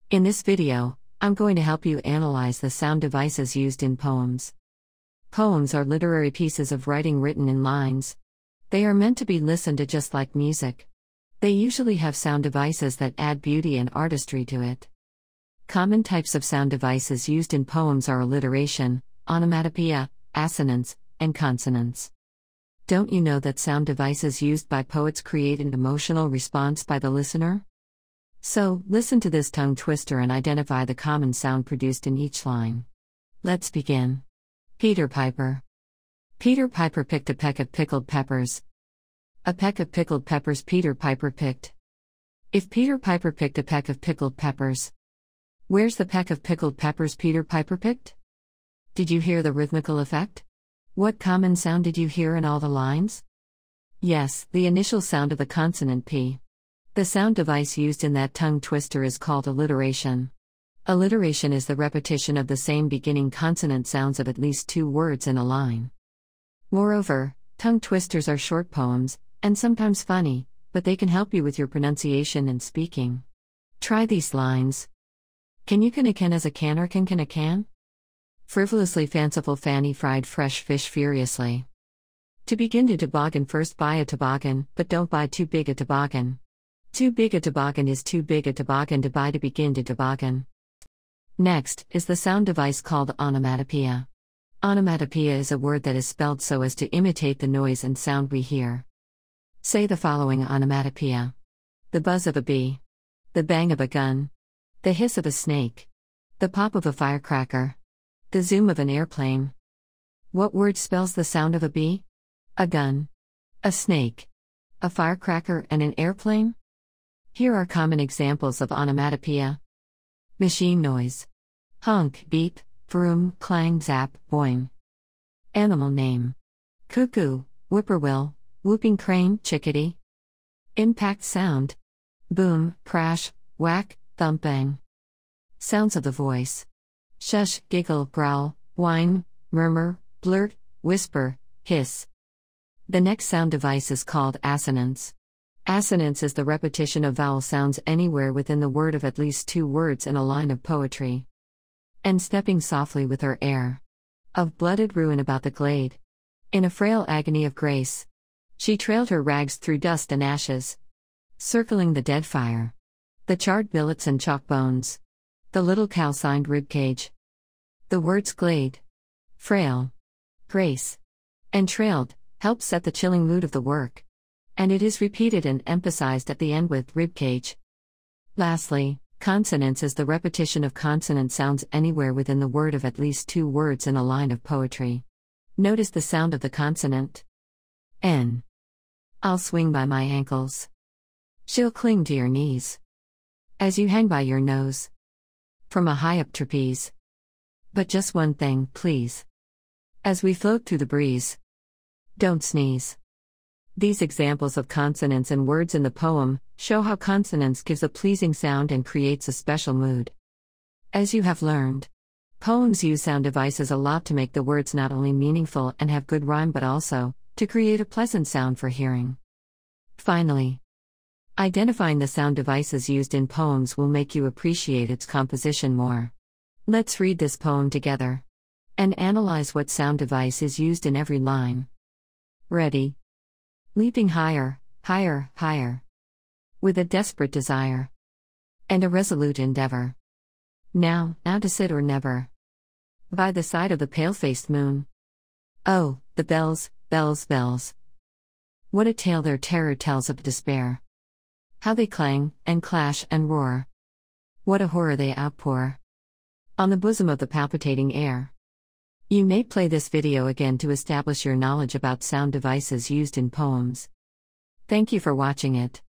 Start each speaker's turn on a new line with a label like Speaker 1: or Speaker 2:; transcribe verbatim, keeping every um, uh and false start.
Speaker 1: In this video, I'm going to help you analyze the sound devices used in poems. Poems are literary pieces of writing written in lines. They are meant to be listened to just like music. They usually have sound devices that add beauty and artistry to it. Common types of sound devices used in poems are alliteration, onomatopoeia, assonance, and consonance. Don't you know that sound devices used by poets create an emotional response by the listener? So, listen to this tongue twister and identify the common sound produced in each line. Let's begin. Peter Piper. Peter Piper picked a peck of pickled peppers. A peck of pickled peppers Peter Piper picked. If Peter Piper picked a peck of pickled peppers, where's the peck of pickled peppers Peter Piper picked? Did you hear the rhythmical effect? What common sound did you hear in all the lines? Yes, the initial sound of the consonant P. The sound device used in that tongue twister is called alliteration. Alliteration is the repetition of the same beginning consonant sounds of at least two words in a line. Moreover, tongue twisters are short poems, and sometimes funny, but they can help you with your pronunciation and speaking. Try these lines. Can you can a can as a can or can can a can? Frivolously fanciful Fanny fried fresh fish furiously. To begin to toboggan first buy a toboggan, but don't buy too big a toboggan. Too big a toboggan is too big a toboggan to buy to begin to toboggan. Next is the sound device called onomatopoeia. Onomatopoeia is a word that is spelled so as to imitate the noise and sound we hear. Say the following onomatopoeia. The buzz of a bee. The bang of a gun. The hiss of a snake. The pop of a firecracker. The zoom of an airplane. What word spells the sound of a bee? A gun. A snake. A firecracker and an airplane? Here are common examples of onomatopoeia. Machine noise. Honk, beep, vroom, clang, zap, boing. Animal name. Cuckoo, whippoorwill, whooping crane, chickadee. Impact sound. Boom, crash, whack, thump, bang. Sounds of the voice. Shush, giggle, growl, whine, murmur, blurt, whisper, hiss. The next sound device is called assonance. Assonance is the repetition of vowel sounds anywhere within the word of at least two words in a line of poetry. And stepping softly with her air of blooded ruin about the glade. In a frail agony of grace, she trailed her rags through dust and ashes, circling the dead fire, the charred billets and chalk bones, the little calcined ribcage. The words glade, frail, grace, and trailed help set the chilling mood of the work. And it is repeated and emphasized at the end with ribcage. Lastly, consonance is the repetition of consonant sounds anywhere within the word of at least two words in a line of poetry. Notice the sound of the consonant. N. I'll swing by my ankles. She'll cling to your knees. As you hang by your nose. From a high-up trapeze. But just one thing, please. As we float through the breeze. Don't sneeze. These examples of consonants and words in the poem show how consonance gives a pleasing sound and creates a special mood. As you have learned, poems use sound devices a lot to make the words not only meaningful and have good rhyme but also to create a pleasant sound for hearing. Finally, identifying the sound devices used in poems will make you appreciate its composition more. Let's read this poem together and analyze what sound device is used in every line. Ready? Leaping higher, higher, higher. With a desperate desire. And a resolute endeavor. Now, now to sit or never. By the side of the pale-faced moon. Oh, the bells, bells, bells. What a tale their terror tells of despair. How they clang, and clash, and roar. What a horror they outpour. On the bosom of the palpitating air. You may play this video again to establish your knowledge about sound devices used in poems. Thank you for watching it.